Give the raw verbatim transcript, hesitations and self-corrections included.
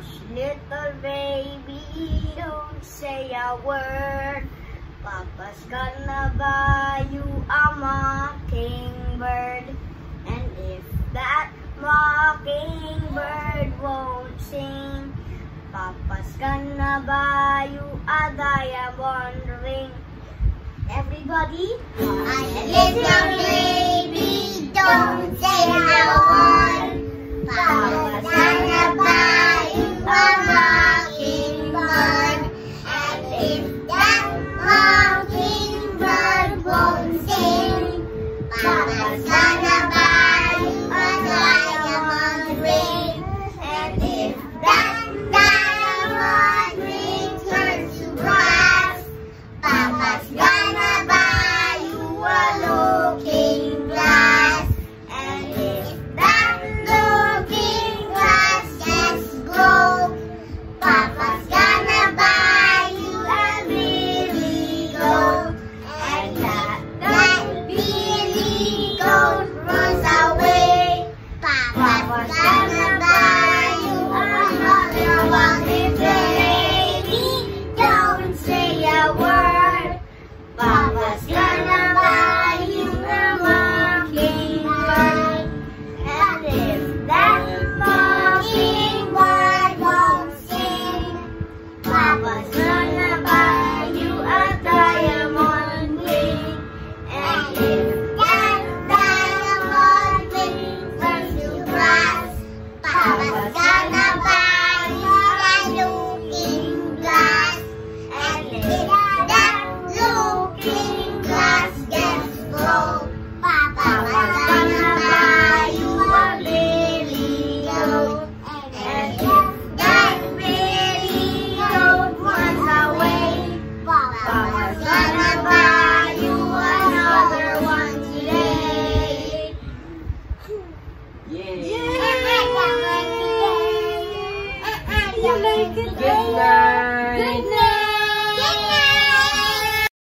Hush, little baby, don't say a word. Papa's gonna buy you a mockingbird. And if that mockingbird won't sing, Papa's gonna buy you a diamond ring. Everybody, Little baby, don't say a word. Papa's gonna buy you a mockingbird. And if that mockingbird won't sing, Papa's gonna buy you a diamond ring. And if that diamond ring turns to brass, Papa's gonna buy you a looking glass. And if that looking glass gets broke, Papa's gonna buy you a billy goat. And that, that billy goat runs away, Papa's gonna buy you another one. Little baby, don't say a word. Papa's gonna buy you a mockingbird. And if that mockingbird won't sing, Papa's gonna buy you a diamond ring. And if that diamond ring turns to brass, Papa's gonna buy you a looking glass. And if that looking glass gets broke, Papa's gonna buy you a billy goat. And if that billy goat runs away, Papa's gonna buy you another one today. yay! You like it? Good night. Good night.